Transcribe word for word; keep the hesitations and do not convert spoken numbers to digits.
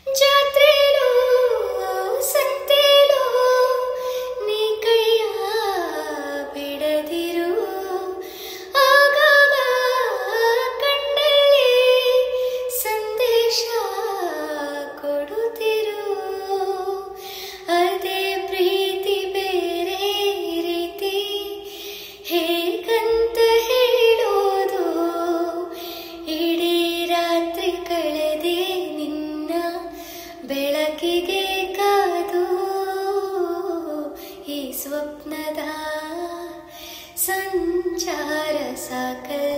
ಜಾತ್ರೆಲೋ ಸಂತೆಲೋ ನೀ ಕೈಯ ಬಿಡದಿರು, ಆಗಾಗ ಕಣ್ಣಲ್ಲಿ ಸಂದೇಶ ಕೊಡುತ್ತಿರು. ಅದೇ ಪ್ರೀತಿ ಬೇರೆ ರೀತಿ ಹೇಗಂತ ಹೇಳೋದು, ಇಡೀ ರಾತ್ರಿ ಕಳೆದೆ ನಿನ್ನ ಬೆಳಕಿಗೆ ಕಾದು. ಈ ಸ್ವಪ್ನದ ಸಂಚಾರ ಸಾಕಲ್ಲ.